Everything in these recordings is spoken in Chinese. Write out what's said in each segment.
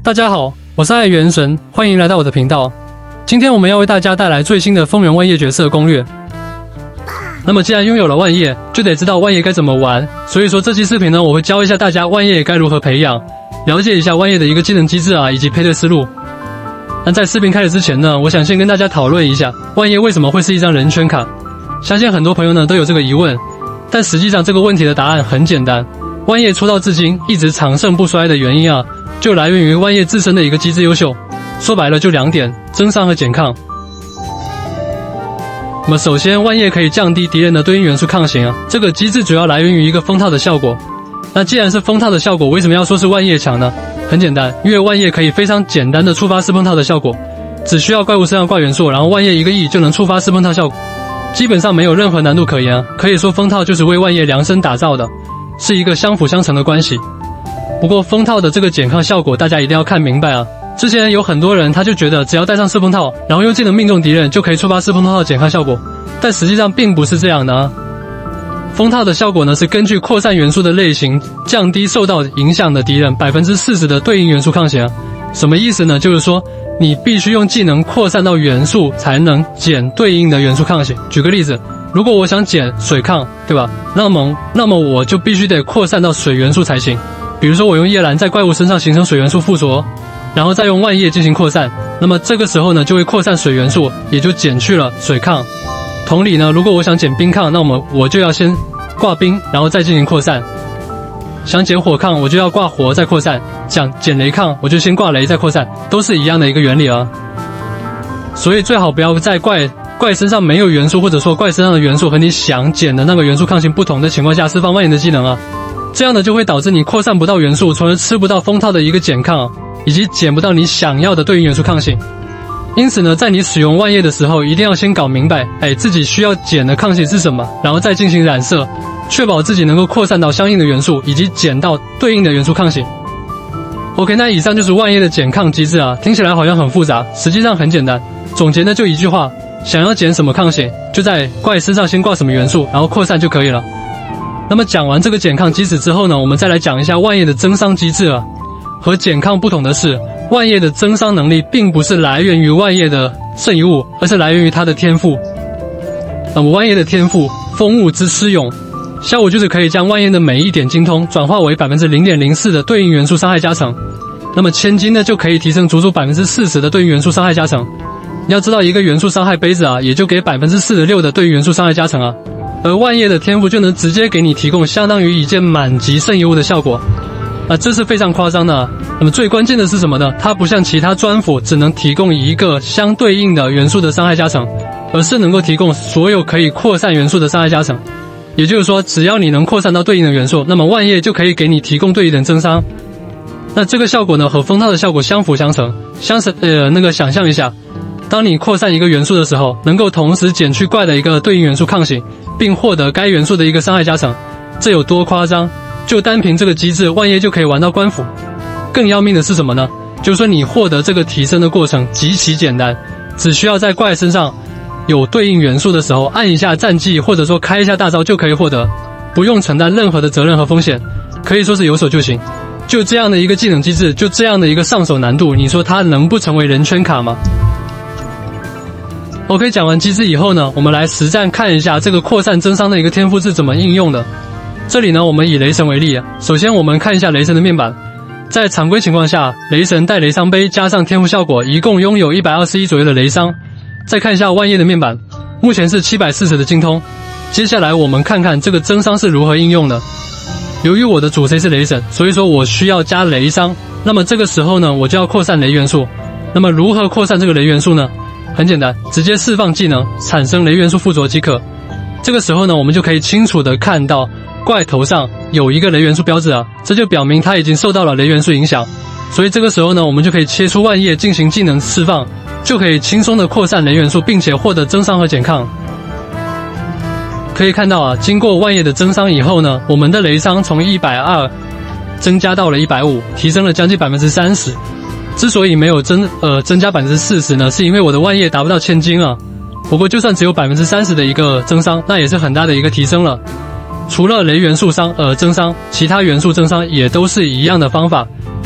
大家好，我是爱元神，欢迎来到我的频道。今天我们要为大家带来最新的风原万叶角色攻略。那么既然拥有了万叶，就得知道万叶该怎么玩。所以说这期视频呢，我会教一下大家万叶该如何培养，了解一下万叶的一个技能机制以及配对思路。那在视频开始之前呢，我想先跟大家讨论一下万叶为什么会是一张人圈卡。相信很多朋友呢都有这个疑问，但实际上这个问题的答案很简单。万叶出道至今一直长盛不衰的原因就来源于万叶自身的一个机制优秀。说白了就两点：增伤和减抗。那么首先，万叶可以降低敌人的对应元素抗性这个机制主要来源于一个封套的效果。那既然是封套的效果，为什么要说是万叶强呢？很简单，因为万叶可以非常简单的触发四封套的效果，只需要怪物身上挂元素，然后万叶一个 E 就能触发四封套效果，基本上没有任何难度可言可以说封套就是为万叶量身打造的，是一个相辅相成的关系。不过封套的这个减抗效果大家一定要看明白之前有很多人他就觉得只要带上四封套，然后用技能命中敌人就可以触发四封套的减抗效果，但实际上并不是这样的封套的效果呢是根据扩散元素的类型，降低受到影响的敌人 40% 的对应元素抗性什么意思呢？就是说你必须用技能扩散到元素才能减对应的元素抗性。举个例子，如果我想减水抗，对吧？那么我就必须得扩散到水元素才行。比如说我用叶兰在怪物身上形成水元素附着，然后再用万叶进行扩散，那么这个时候呢就会扩散水元素，也就减去了水抗。同理呢，如果我想减冰抗，那么我就要先挂冰，然后再进行扩散。想减火抗，我就要挂火再扩散。想减雷抗，我就先挂雷再扩散，都是一样的一个原理所以最好不要在怪身上没有元素，或者说怪身上的元素和你想减的那个元素抗性不同的情况下释放万叶的技能这样的就会导致你扩散不到元素，从而吃不到封套的一个减抗以及减不到你想要的对应元素抗性。因此呢，在你使用万叶的时候，一定要先搞明白自己需要减的抗性是什么，然后再进行染色，确保自己能够扩散到相应的元素，以及减到对应的元素抗性。OK， 那以上就是万叶的减抗机制听起来好像很复杂，实际上很简单。总结呢就一句话，想要减什么抗性，就在怪身上先挂什么元素，然后扩散就可以了。那么讲完这个减抗机制之后呢，我们再来讲一下万叶的增伤机制和减抗不同的是，万叶的增伤能力并不是来源于万叶的圣遗物，而是来源于它的天赋。那么万叶的天赋风物之施用效果就是可以将万叶的每一点精通转化为 0.04% 的对应元素伤害加成，那么千金呢就可以提升足足 40% 的对应元素伤害加成。你要知道一个元素伤害杯子也就给 46% 的对应元素伤害加成而万叶的天赋就能直接给你提供相当于一件满级圣遗物的效果这是非常夸张的那么最关键的是什么呢？它不像其他专辅只能提供一个相对应的元素的伤害加成，而是能够提供所有可以扩散元素的伤害加成。也就是说，只要你能扩散到对应的元素，那么万叶就可以给你提供对应的增伤。那这个效果呢和封套的效果相辅相成。想象一下，当你扩散一个元素的时候，能够同时减去怪的一个对应元素抗性，并获得该元素的一个伤害加成，这有多夸张？就单凭这个机制，万叶就可以玩到官府。更要命的是什么呢？就是说你获得这个提升的过程极其简单，只需要在怪身上有对应元素的时候按一下战技，或者说开一下大招就可以获得，不用承担任何的责任和风险，可以说是有手就行。就这样的一个技能机制，就这样的一个上手难度，你说它能不成为人圈卡吗？ OK， 讲完机制以后呢，我们来实战看一下这个扩散增伤的一个天赋是怎么应用的。这里呢，我们以雷神为例首先我们看一下雷神的面板。在常规情况下，雷神带雷伤杯加上天赋效果，一共拥有121左右的雷伤。再看一下万叶的面板，目前是740的精通。接下来我们看看这个增伤是如何应用的。由于我的主 C 是雷神，所以说我需要加雷伤，那么这个时候呢，我就要扩散雷元素。那么如何扩散这个雷元素呢？很简单，直接释放技能产生雷元素附着即可。这个时候呢，我们就可以清楚的看到怪头上有一个雷元素标志这就表明它已经受到了雷元素影响。所以这个时候呢，我们就可以切出万叶进行技能释放，就可以轻松的扩散雷元素，并且获得增伤和减抗。可以看到经过万叶的增伤以后呢，我们的雷伤从120增加到了150，提升了将近 30%。之所以没有增加 40% 呢，是因为我的万叶达不到千金不过就算只有 30% 的一个增伤，那也是很大的一个提升了。除了雷元素增伤，其他元素增伤也都是一样的方法。比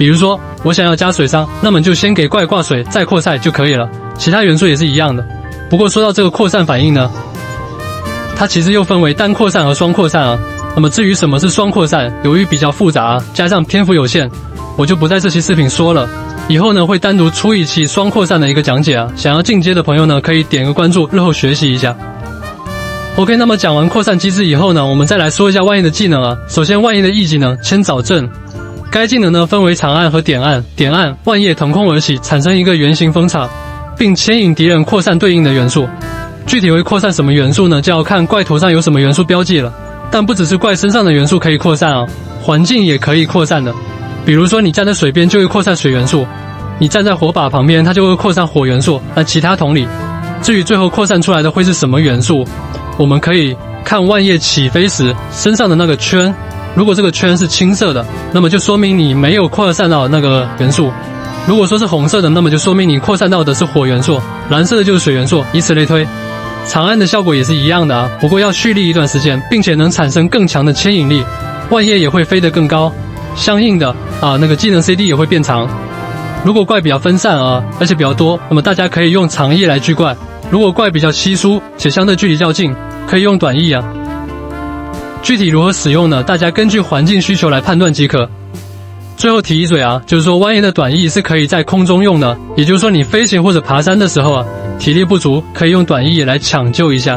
比如说我想要加水伤，那么就先给怪挂水，再扩散就可以了。其他元素也是一样的。不过说到这个扩散反应呢，它其实又分为单扩散和双扩散啊。那么至于什么是双扩散，由于比较复杂，加上篇幅有限，我就不在这期视频说了。以后呢会单独出一期双扩散的一个讲解啊。想要进阶的朋友呢，可以点个关注，日后学习一下。OK， 那么讲完扩散机制以后呢，我们再来说一下万叶的技能啊。首先，万叶的 E 技能千藻阵，该技能呢分为长按和点按。点按，万叶腾空而起，产生一个圆形分叉，并牵引敌人扩散对应的元素。具体会扩散什么元素呢？就要看怪头上有什么元素标记了。但不只是怪身上的元素可以扩散啊，环境也可以扩散的。比如说你站在水边就会扩散水元素，你站在火把旁边它就会扩散火元素。那其他同理，至于最后扩散出来的会是什么元素，我们可以看万叶起飞时身上的那个圈。如果这个圈是青色的，那么就说明你没有扩散到那个元素；如果说是红色的，那么就说明你扩散到的是火元素；蓝色的就是水元素，以此类推。长按的效果也是一样的啊，不过要蓄力一段时间，并且能产生更强的牵引力，万叶也会飞得更高。相应的啊，那个技能 CD 也会变长。如果怪比较分散啊，而且比较多，那么大家可以用长 E 来狙怪；如果怪比较稀疏且相对距离较近，可以用短 E 啊。具体如何使用呢？大家根据环境需求来判断即可。最后提一嘴啊，就是说万叶的短 E 是可以在空中用的，也就是说你飞行或者爬山的时候啊，体力不足可以用短 E 来抢救一下。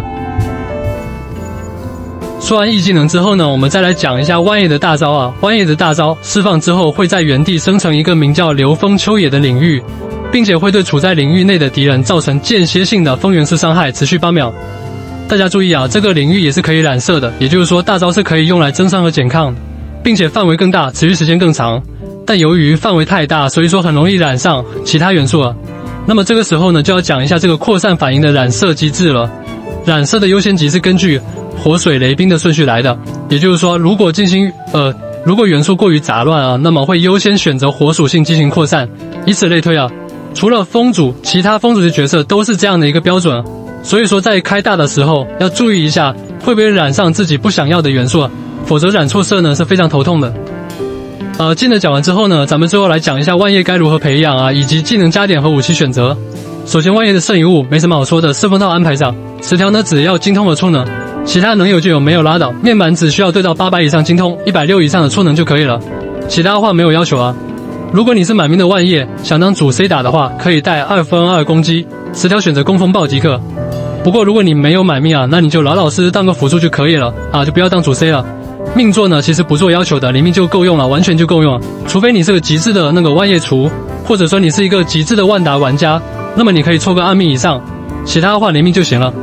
说完 E 技能之后呢，我们再来讲一下万叶的大招啊。万叶的大招释放之后，会在原地生成一个名叫流风秋野的领域，并且会对处在领域内的敌人造成间歇性的风元素伤害，持续8秒。大家注意啊，这个领域也是可以染色的，也就是说大招是可以用来增伤和减抗，并且范围更大，持续时间更长。但由于范围太大，所以说很容易染上其他元素啊。那么这个时候呢，就要讲一下这个扩散反应的染色机制了。染色的优先级是根据火水雷冰的顺序来的，也就是说，如果元素过于杂乱啊，那么会优先选择火属性进行扩散，以此类推啊。除了风主，其他风主的角色都是这样的一个标准。所以说在开大的时候要注意一下会不会染上自己不想要的元素啊，否则染错色呢是非常头痛的。技能讲完之后呢，咱们最后来讲一下万叶该如何培养啊，以及技能加点和武器选择。首先万叶的剩余物没什么好说的，四风套安排上10条呢只要精通和触能，其他能有就有，没有拉倒。面板只需要对到800以上精通，160以上的触能就可以了，其他的话没有要求啊。如果你是满命的万叶，想当主 C 打的话，可以带2分2攻击，10条选择攻风暴即可。不过如果你没有满命啊，那你就老老实实当个辅助就可以了啊，就不要当主 C 了。命座呢其实不做要求的，零命就够用了，完全就够用了。除非你是个极致的那个万叶厨，或者说你是一个极致的万达玩家，那么你可以凑个2命以上，其他的话零命就行了。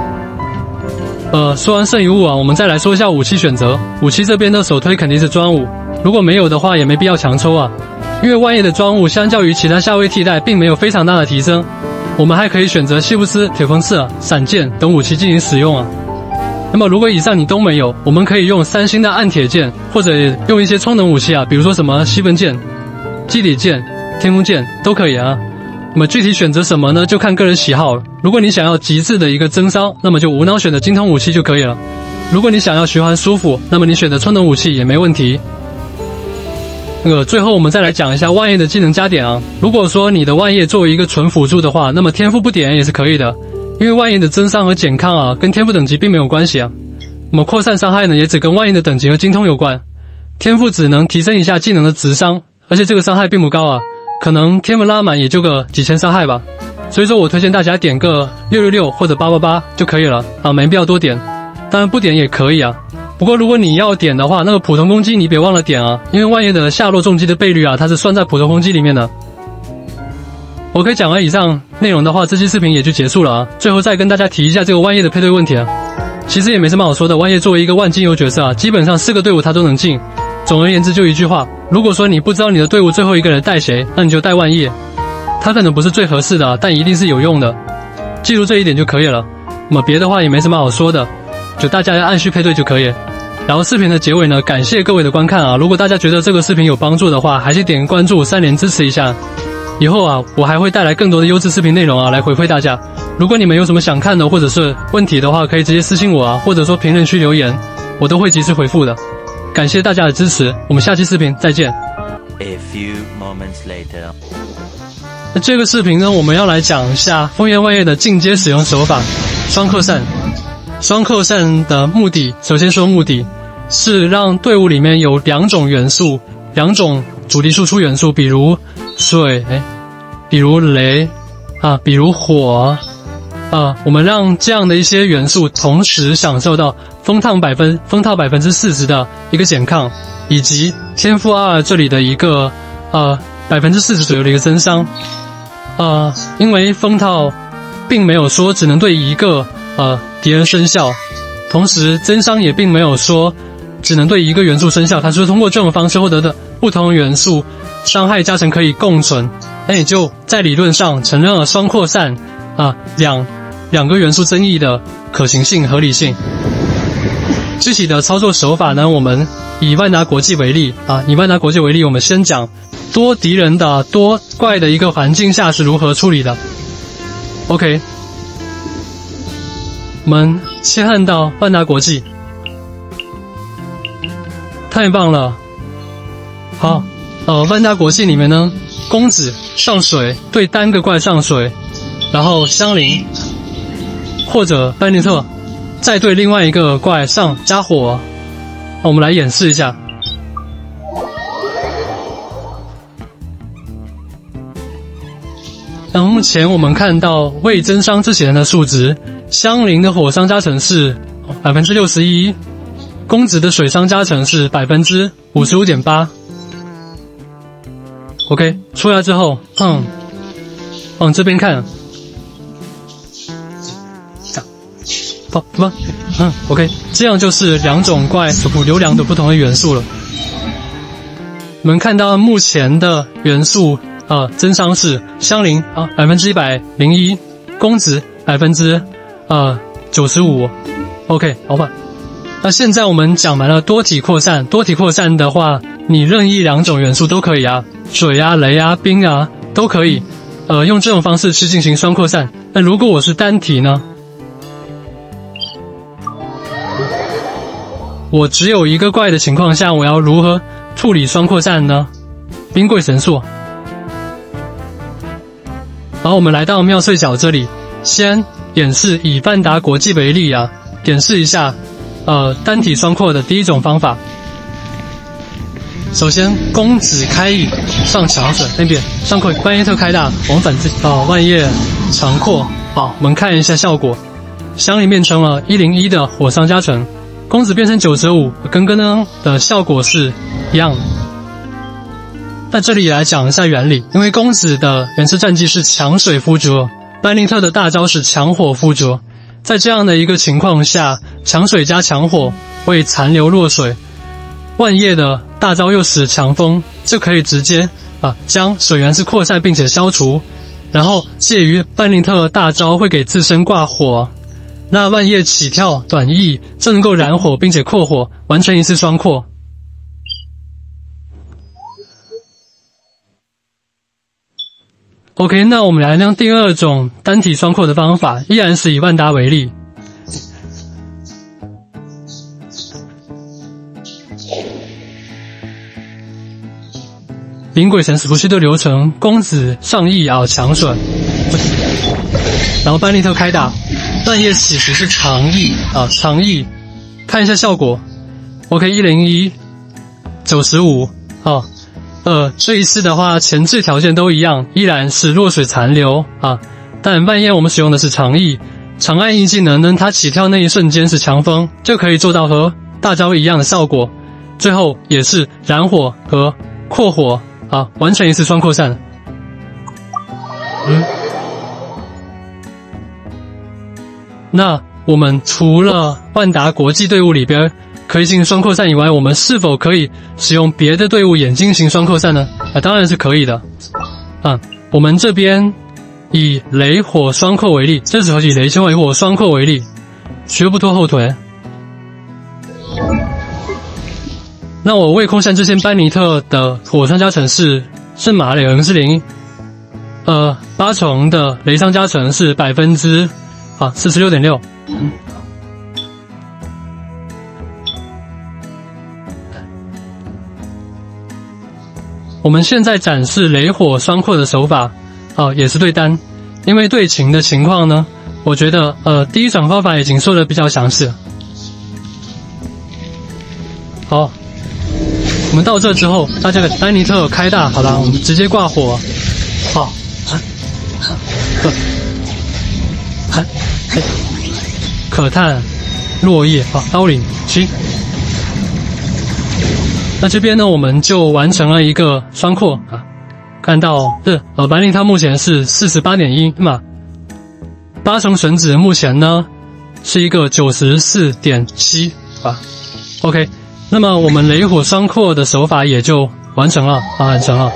说完剩余物啊，我们再来说一下武器选择。武器这边的首推肯定是专武，如果没有的话也没必要强抽啊，因为万叶的专武相较于其他下位替代并没有非常大的提升。我们还可以选择西布斯、铁锋刺、闪剑等武器进行使用啊。那么如果以上你都没有，我们可以用3星的暗铁剑，或者用一些充能武器啊，比如说什么西分剑、基底剑、天风剑都可以啊。那么具体选择什么呢？就看个人喜好了。如果你想要极致的一个增伤，那么就无脑选择精通武器就可以了。如果你想要循环舒服，那么你选择充能武器也没问题。最后我们再来讲一下万叶的技能加点啊。如果说你的万叶作为一个纯辅助的话，那么天赋不点也是可以的，因为万叶的增伤和减抗啊跟天赋等级并没有关系啊。那么扩散伤害呢也只跟万叶的等级和精通有关，天赋只能提升一下技能的值伤，而且这个伤害并不高啊，可能天赋拉满也就个几千伤害吧。所以说我推荐大家点个666或者888就可以了啊，没必要多点，当然不点也可以啊。不过如果你要点的话，那个普通攻击你别忘了点啊，因为万叶的下落重击的倍率啊，它是算在普通攻击里面的。我可以讲完以上内容的话，这期视频也就结束了啊。最后再跟大家提一下这个万叶的配对问题啊，其实也没什么好说的。万叶作为一个万金油角色啊，基本上4个队伍他都能进。总而言之就一句话，如果说你不知道你的队伍最后一个人带谁，那你就带万叶，他可能不是最合适的啊，但一定是有用的，记住这一点就可以了。那么别的话也没什么好说的，就大家要按需配对就可以。然后视频的结尾呢，感谢各位的观看啊！如果大家觉得这个视频有帮助的话，还是点个关注，3连支持一下。以后啊，我还会带来更多的优质视频内容啊，来回馈大家。如果你们有什么想看的或者是问题的话，可以直接私信我啊，或者说评论区留言，我都会及时回复的。感谢大家的支持，我们下期视频再见。 A few moments later. 那这个视频呢，我们要来讲一下风言万业的进阶使用手法——双扩散。双扩散的目的，首先说目的是让队伍里面有两种元素，两种主力输出元素，比如水，比如雷，比如火，我们让这样的一些元素同时享受到风套40%的一个减抗，以及天赋2这里的一个40%左右的一个增伤。因为风套并没有说只能对一个敌人生效，同时增伤也并没有说只能对一个元素生效，它是通过这种方式获得的不同元素伤害加成可以共存，那也就在理论上承认了双扩散两个元素增益的可行性合理性。具体的操作手法呢，我们以万达国际为例我们先讲多敌人的多怪的一个环境下是如何处理的。 OK， 我们切换到万达国际，太棒了。好，万达国际里面呢，公子上水对单个怪上水，然后香菱或者班尼特再对另外一个怪上加火。我们来演示一下。那目前我们看到未增伤这些人的数值，香菱的火伤加成是 61%， 公子的水伤加成是 55.8%。 OK， 出来之后往这边看，OK， 这样就是两种怪有两种不同的元素了。我们看到目前的元素增伤是香菱101%，公子95%。OK， 好吧。那现在我们讲完了多体扩散。多体扩散的话，你任意两种元素都可以水雷冰都可以，用这种方式去进行双扩散。那如果我是单体呢？我只有一个怪的情况下，我要如何处理双扩散呢？冰柜神速。好，我们来到妙碎角这里，先演示以万达国际为例演示一下单体双扩的第一种方法。首先公子开翼上强水那边上扩，万叶特开大往返万叶长扩。好，我们看一下效果，香菱变成了101的火伤加成，公子变成95，跟刚刚的效果是一样的。那这里来讲一下原理，因为公子的原始战绩是强水附着，班尼特的大招是强火附着，在这样的一个情况下，强水加强火会残留落水，万叶的大招又使强风，就可以直接将水源是扩散并且消除，然后介于班尼特大招会给自身挂火，那万叶起跳短翼就能够燃火并且扩火，完成一次双扩。OK， 那我们来用第二种单体双扩的方法，依然是以万达为例。灵鬼神死不去的流程，公子上翼强水，然后班尼特开打，万叶起时是长翼长翼，看一下效果。OK， 101 95这一次的话，前置条件都一样，依然是弱水残留但万叶我们使用的是长翼，长按翼技能呢，它起跳那一瞬间是强风，就可以做到和大招一样的效果，最后也是燃火和扩火完成一次双扩散。那我们除了万达国际队伍里边可以进行双扩散以外，我们是否可以使用别的队伍也进行双扩散呢？当然是可以的。我们这边以雷火双扩为例，这时候以雷火火双扩为例，绝不拖后腿。那我未扩散之前，班尼特的火伤加成是圣马雷恩是0，八重的雷伤加成是46.6%。 我们现在展示雷火双扩的手法，也是对单，因为对情的情况呢，我觉得第一种方法已经说的比较详细了。好，我们到这之后，大家给丹尼特开大，好了，我们直接挂火，好，可叹落叶啊，刀领7。那这边呢，我们就完成了一个双扩啊，看到白令他目前是 48.1 嘛，8重绳子目前呢是一个 94.7 啊 ，OK。那么我们雷火双扩的手法也就完成了啊，完成了。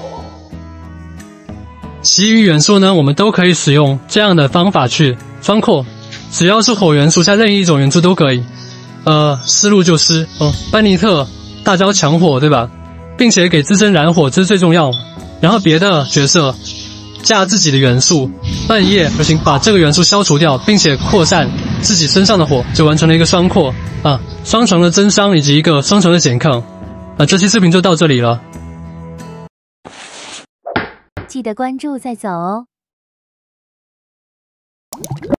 其余元素呢，我们都可以使用这样的方法去双扩，只要是火元素加任意一种元素都可以。思路就是班尼特大招强火，对吧？并且给自身燃火，这是最重要。然后别的角色加自己的元素，半夜不行，把这个元素消除掉，并且扩散自己身上的火，就完成了一个双扩啊，双重的增伤以及一个双重的减抗啊。这期视频就到这里了， 记得关注再走哦。